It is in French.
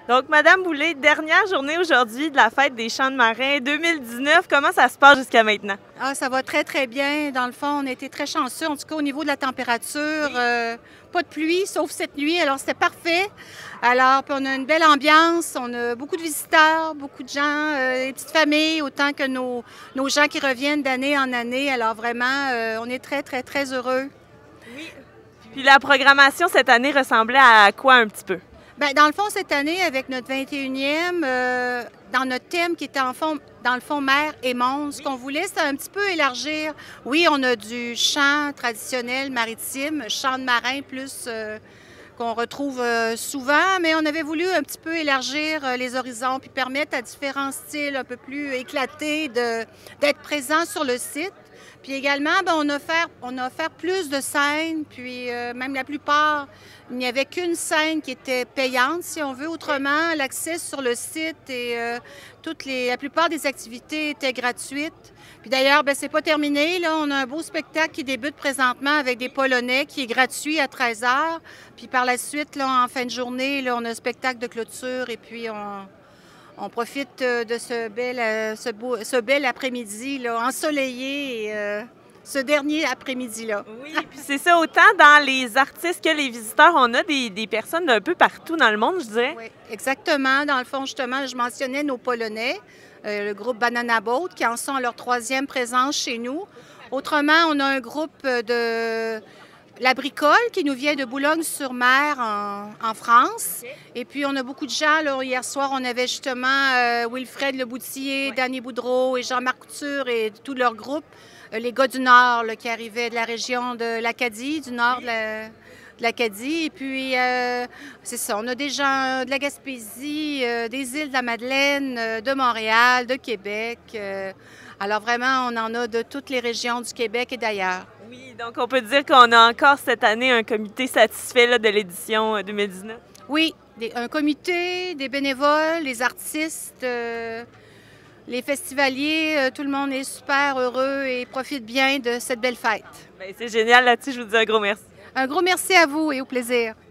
Donc, Madame Boulay, dernière journée aujourd'hui de la fête des Champs de Marins 2019. Comment ça se passe jusqu'à maintenant? Ah, ça va très, très bien. Dans le fond, on a été très chanceux, en tout cas au niveau de la température. Pas de pluie, sauf cette nuit, alors c'était parfait. Alors, puis on a une belle ambiance, on a beaucoup de visiteurs, beaucoup de gens, des petites familles, autant que nos gens qui reviennent d'année en année. Alors vraiment, on est très, très, très heureux. Oui. Puis la programmation cette année ressemblait à quoi un petit peu? Bien, dans le fond, cette année, avec notre 21e, dans notre thème qui était en fond, dans le fond, mer et monde, ce qu'on voulait, c'était un petit peu élargir. Oui, on a du chant traditionnel maritime, chant de marin plus qu'on retrouve souvent, mais on avait voulu un petit peu élargir les horizons puis permettre à différents styles un peu plus éclatés d'être présents sur le site. Puis également, bien, on a offert plus de scènes, puis même la plupart, il n'y avait qu'une scène qui était payante, si on veut. Autrement, l'accès sur le site et la plupart des activités étaient gratuites. Puis d'ailleurs, bien, c'est pas terminé. Là, on a un beau spectacle qui débute présentement avec des Polonais qui est gratuit à 13 heures. Puis par la suite, là, en fin de journée, là, on a un spectacle de clôture et puis on profite de ce bel après-midi là, ensoleillé, ce dernier après-midi-là. Oui, puis c'est ça, autant dans les artistes que les visiteurs, on a des personnes d'un peu partout dans le monde, je dirais. Oui, exactement. Dans le fond, justement, je mentionnais nos Polonais, le groupe Banana Boat, qui en sont à leur 3e présence chez nous. Autrement, on a un groupe de La Bricole qui nous vient de Boulogne-sur-Mer en France. Et puis, on a beaucoup de gens. Là, hier soir, on avait justement Wilfred Leboutillier, Danny Boudreau et Jean-Marc Couture et tout leur groupe. Les gars du Nord là, qui arrivaient de la région de l'Acadie, du nord de l'Acadie. Et puis, c'est ça, on a des gens de la Gaspésie, des îles de la Madeleine, de Montréal, de Québec. Alors vraiment, on en a de toutes les régions du Québec et d'ailleurs. Oui, donc on peut dire qu'on a encore cette année un comité satisfait là, de l'édition 2019. Oui, un comité, des bénévoles, les artistes, les festivaliers, tout le monde est super heureux et profite bien de cette belle fête. Bien, c'est génial là-dessus, je vous dis un gros merci. Un gros merci à vous et au plaisir.